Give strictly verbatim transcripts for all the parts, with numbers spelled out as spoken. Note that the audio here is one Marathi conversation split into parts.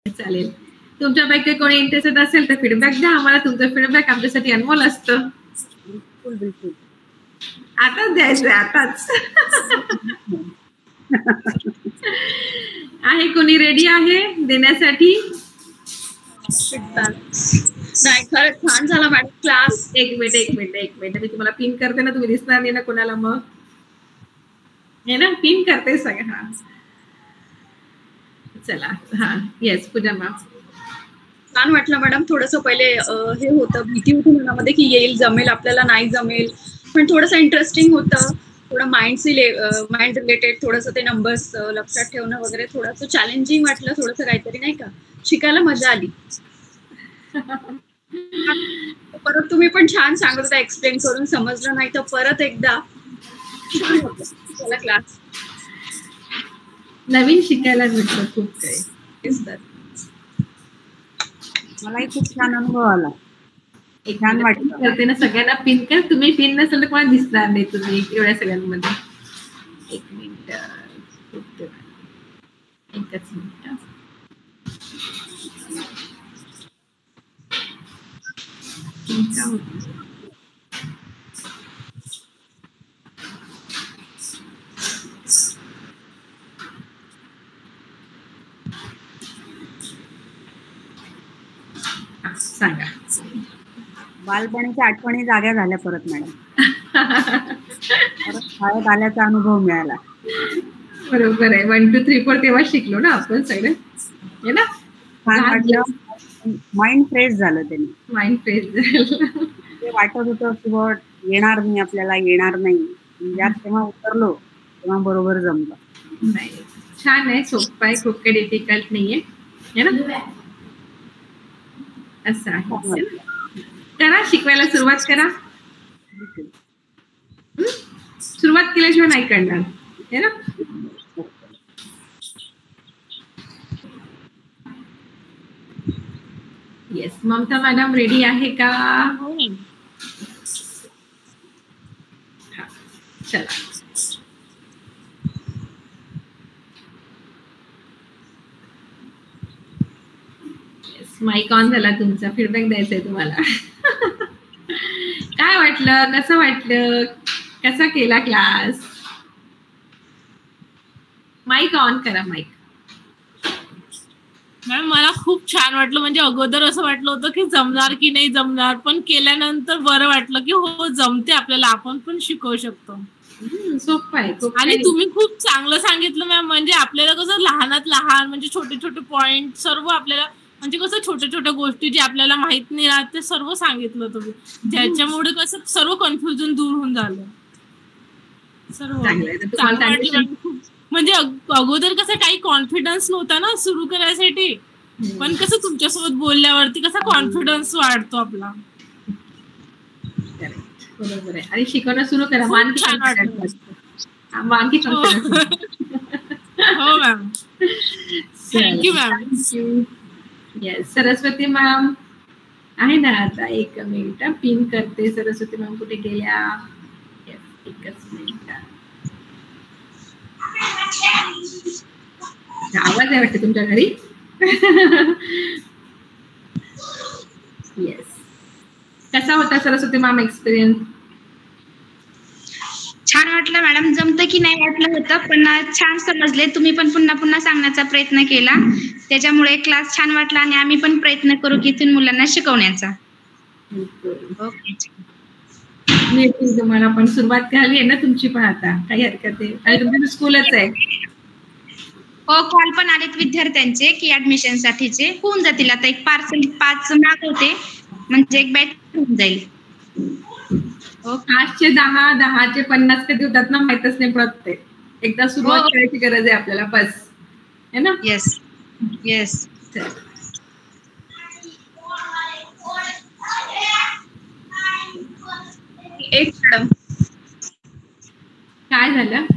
चालेल. तुमच्यापैकी कोणी इंटरेस्टेड असेल तर फीडबॅक द्या आम्हाला. तुमचा फीडबॅक आमच्यासाठी अनमोल असतं. बिलकुल बिलकुल. आताच द्यायचं आताच. आहे कोणी रेडी आहे देण्यासाठी? नाही खरंच छान झाला मॅडम क्लास. एक मिनिट एक मिनिट एक मिनिट मी तुम्हाला पिन करते ना, तुम्ही दिसणार नाही ना कोणाला. मग हे ना पिन करते सगळं. हा चला. हा येस पूजा मॅम. छान वाटलं मॅडम. थोडंसं पहिले हे होतं, भीती होती मनामध्ये की येईल जमेल आपल्याला नाही जमेल, पण थोडंसं इंटरेस्टिंग होतं. थोडं माइंडशी माइंड रिलेटेड थोडंसं ते नंबर्स लक्षात ठेवणं वगैरे थोडंसं चॅलेंजिंग वाटलं. थोडंसं काहीतरी नाही का शिकायला मजा आली. परत तुम्ही पण छान सांगत होता, एक्सप्लेन करून समजलं नाही तर परत एकदा छान होतं क्लास. नवीन शिकायला मिळतं खूप काही. मलाही खूप छान अनुभव आला. एक छान वाटलं करते ना. सगळ्यांना पिन कर. तुम्ही पिन नसेल तर कोणाला दिसणार नाही तुम्ही एवढ्या सगळ्यांमध्ये. एक मिनिट एकच मिनिट. सांगा. बालपणीच्या आठवणी जाग्या झाल्या परत मॅडम. परत शाळेत आल्याचा अनुभव मिळाला. बरोबर आहे. वन टू थ्री फोर तेव्हा शिकलो ना आपण सगळे हे ना. माइंड फ्रेश झालं त्यांनी. माइंड फ्रेश झालं. ते वाटत होतं की बघ येणार नाही आपल्याला, येणार नाही. यात तेव्हा उतरलो तेव्हा बरोबर जमलं. नाही छान आहे. सोपं आहे. खूप काही डिफिकल्ट नाहीये हे ना. असं आहे. करा शिकवायला सुरुवात करा. सुरुवात केल्याशिवाय नाही करणार हे ना. येस ममता मॅडम रेडी आहे का? चला. माईक ऑन झाला तुमचा. फीडबॅक द्यायचा आहे तुम्हाला. काय वाटलं, कसं वाटलं, कसा केला क्लास? माईक ऑन करा. माईक. मॅम मला खूप छान वाटलं. म्हणजे अगोदर असं वाटलं होतं की जमणार की नाही जमणार, पण केल्यानंतर बरं वाटलं की हो जमते आपल्याला, आपण पण शिकवू शकतो. सोपं आहे. आणि तुम्ही खूप चांगलं सांगितलं मॅम. म्हणजे आपल्याला कसं लहानात लहान म्हणजे छोटे छोटे पॉइंट सर्व आपल्याला म्हणजे कसं छोट्या छोट्या गोष्टी जे आपल्याला माहित नाही राहत ते सर्व सांगितलं तुम्ही, ज्याच्यामुळे कसं सर्व कन्फ्युजन दूर होऊन झालं. सर्व चांगलं वाटलं. म्हणजे अगोदर कसं काही कॉन्फिडन्स नव्हता ना सुरू करायसाठी, पण कसं तुमच्यासोबत बोलल्यावरती कसा कॉन्फिडन्स वाढतो आपला. बरोबर आहे. आणि शिकवणं सुरू करा. मानकी छान वाटलं. मानकी हो ma'am. Thank you ma'am. Yes Saraswati ma'am आहे ना. आता एक मिनिट पिन करते. सरस्वती मॅम कुठे गेल्या? एकच मिनिट. आवाज आहे वाटते तुमच्या घरी. येस. कसा होता सरस्वती मॅम एक्सपिरियन्स? छान वाटलं मॅडम. जमतं की नाही वाटलं होतं, पण छान समजले. तुम्ही पण पुन्हा पुन्हा सांगण्याचा प्रयत्न केला, त्याच्यामुळे क्लास छान वाटला. आणि आम्ही पण प्रयत्न करू की इथून मुलांना शिकवण्याचा. ओके. मी तुम्हाला पण सुरुवात झाली आहे ना तुमची पण आता. काही हरकत आहे. आणि तुमचं स्कूलच आहे. हो कॉल पण आलेत विद्यार्थ्यांचे की ऍडमिशन साठीचे. होऊन जातील आता. एक पार्सल पाच मागवते म्हणजे एक बॅच होऊन जाईल. आठशे दहा दहाचे पन्नास कधी होतात ना माहितच नाही पडत. ते एकदा सुरुवात करायची गरज आहे आपल्याला बस है ना. Yes yes. एक मॅडम काय झालं?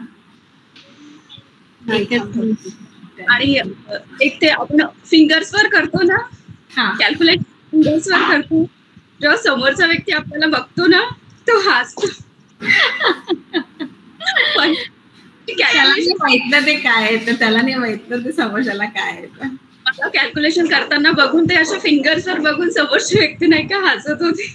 आणि एक ते आपण फिंगर्स वर करतो ना कॅल्क्युलेट, फिंगर्स वर करतो. जेव्हा समोरचा व्यक्ती आपल्याला बघतो ना तो हसतो. त्याला नाही माहित ना ते काय आहे, तर त्याला नाही माहित ना ते समोरच्याला काय आहे. कॅल्क्युलेशन करताना बघून ते अशा फिंगर्सवर बघून समोरची व्यक्ती नाही का हसत होती.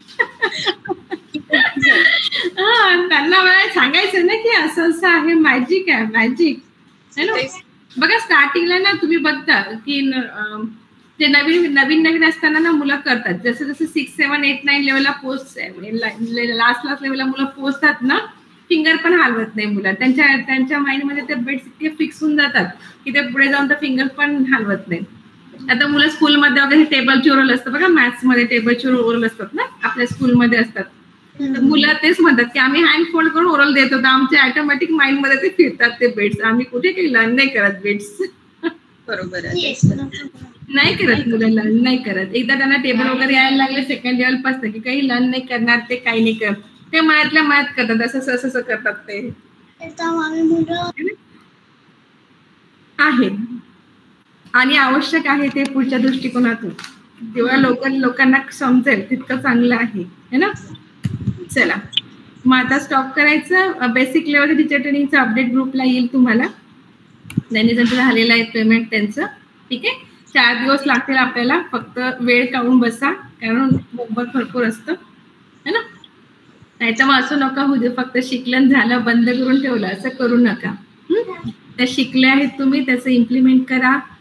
हा, त्यांना मला सांगायचं ना की असं असं आहे, मॅजिक आहे, मॅजिक है ना. बघा स्टार्टिंगला ना तुम्ही बघता की ते नवीन नवीन नवीन असताना ना मुलं करतात, जसं जसं सिक्स सेवन एट नाईन लेवलला पोस्ट लास्ट लास्ट लेवलला मुलं पोचतात ना, फिंगर पण हलवत नाही मुलं, त्यांच्या त्यांच्या माइंडमध्ये ते बेट्स इतके फिक्स होऊन जातात की ते पुढे जाऊन तर फिंगर पण हलवत नाही. आता मुलं स्कूलमध्ये वगैरे टेबलची ओरल असतं बघा, मॅथ्स मध्ये टेबलची ओरल असतात ना आपल्या स्कूलमध्ये असतात, तर मुलं तेच म्हणतात की आम्ही हँड फोल्ड करून ओरल देत होतो, आमच्या ऑटोमॅटिक माइंड मध्ये ते फिरतात ते बेट्स, आम्ही कुठे काही लर्न नाही करत बेट्स. बरोबर आहे, नाही करत मुलं, लर्न नाही करत. एकदा त्यांना टेबल वगैरे यायला लागले सेकंड लेवल पासून की काही लर्न नाही करणार, ते काही नाही करत, ते मनातल्या मनात करतात, असं असं करतात ते आहे. आणि आवश्यक आहे ते पुढच्या दृष्टिकोनातून, जेव्हा लोक लोकांना समजेल तितकं चांगलं आहे है ना. चला मग आता स्टॉप करायचं. बेसिक लेवल टीचर ट्रेनिंगचं अपडेट ग्रुपला येईल तुम्हाला, त्यांनी जर झालेलं आहे पेमेंट त्यांचं, ठीक आहे. चार दिवस लागतील आपल्याला, फक्त वेळ काढून बसा, कारण होमवर्क भरपूर असतं है ना. नाही तर मग असं नका होऊ दे फक्त शिकलं झालं बंद करून ठेवलं, असं करू नका. त्या शिकले आहेत तुम्ही, त्याचं इम्प्लिमेंट करा,